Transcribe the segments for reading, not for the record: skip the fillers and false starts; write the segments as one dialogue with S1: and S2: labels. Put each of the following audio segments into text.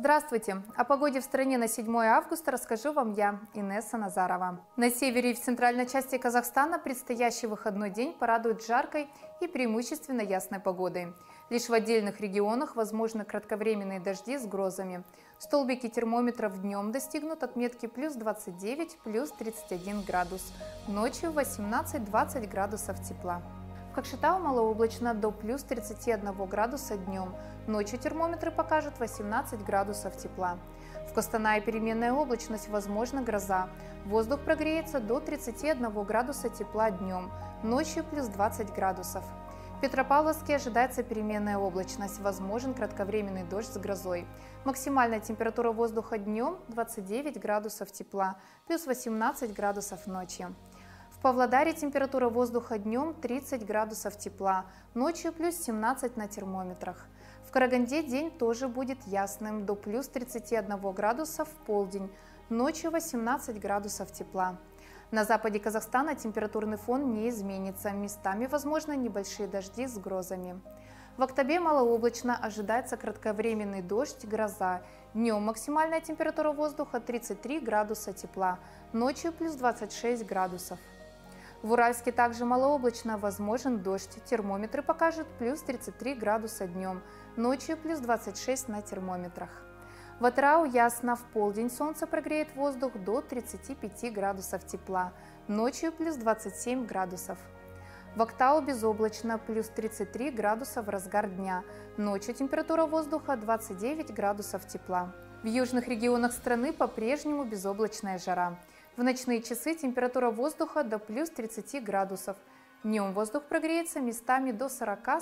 S1: Здравствуйте! О погоде в стране на 7 августа расскажу вам я, Инесса Назарова. На севере и в центральной части Казахстана предстоящий выходной день порадует жаркой и преимущественно ясной погодой. Лишь в отдельных регионах возможны кратковременные дожди с грозами. Столбики термометров днем достигнут отметки плюс 29, плюс 31 градус. Ночью 18-20 градусов тепла. В Кокшетау малооблачно до плюс 31 градуса днем. Ночью термометры покажут 18 градусов тепла. В Костанае переменная облачность, возможна гроза. Воздух прогреется до 31 градуса тепла днем. Ночью плюс 20 градусов. В Петропавловске ожидается переменная облачность, возможен кратковременный дождь с грозой. Максимальная температура воздуха днем 29 градусов тепла, плюс 18 градусов ночью. В Павлодаре температура воздуха днем 30 градусов тепла, ночью плюс 17 на термометрах. В Караганде день тоже будет ясным, до плюс 31 градуса в полдень, ночью 18 градусов тепла. На западе Казахстана температурный фон не изменится, местами возможны небольшие дожди с грозами. В Актобе малооблачно, ожидается кратковременный дождь, гроза. Днем максимальная температура воздуха 33 градуса тепла, ночью плюс 26 градусов. В Уральске также малооблачно, возможен дождь. Термометры покажут плюс 33 градуса днем, ночью плюс 26 на термометрах. В Атырау ясно, в полдень солнце прогреет воздух до 35 градусов тепла, ночью плюс 27 градусов. В Актау безоблачно, плюс 33 градуса в разгар дня, ночью температура воздуха 29 градусов тепла. В южных регионах страны по-прежнему безоблачная жара. В ночные часы температура воздуха до плюс 30 градусов. Днем воздух прогреется местами до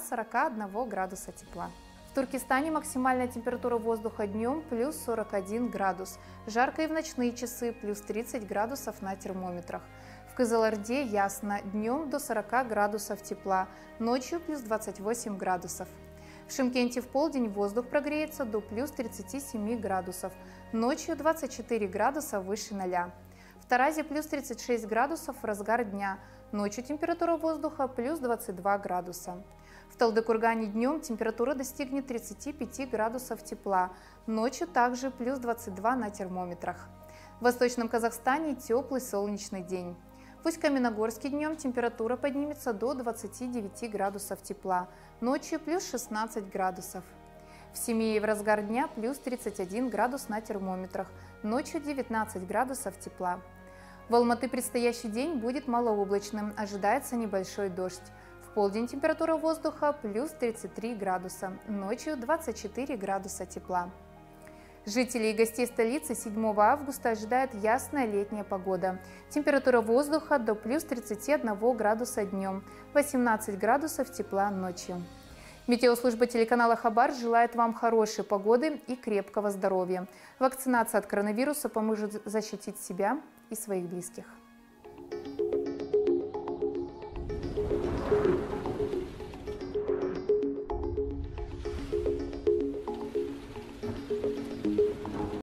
S1: 40-41 градуса тепла. В Туркестане максимальная температура воздуха днем плюс 41 градус. Жарко и в ночные часы плюс 30 градусов на термометрах. В Кызылорде ясно, днем до 40 градусов тепла, ночью плюс 28 градусов. В Шымкенте в полдень воздух прогреется до плюс 37 градусов, ночью 24 градуса выше 0. В Таразе плюс 36 градусов в разгар дня, ночью температура воздуха плюс 22 градуса. В Талдыкургане днем температура достигнет 35 градусов тепла, ночью также плюс 22 на термометрах. В Восточном Казахстане теплый солнечный день. В Усть-Каменогорске днем температура поднимется до 29 градусов тепла, ночью плюс 16 градусов. В Семее в разгар дня плюс 31 градус на термометрах, ночью 19 градусов тепла. В Алматы предстоящий день будет малооблачным, ожидается небольшой дождь. В полдень температура воздуха плюс 33 градуса, ночью 24 градуса тепла. Жителей и гостей столицы 7 августа ожидает ясная летняя погода. Температура воздуха до плюс 31 градуса днем, 18 градусов тепла ночью. Метеослужба телеканала Хабар желает вам хорошей погоды и крепкого здоровья. Вакцинация от коронавируса поможет защитить себя и своих близких.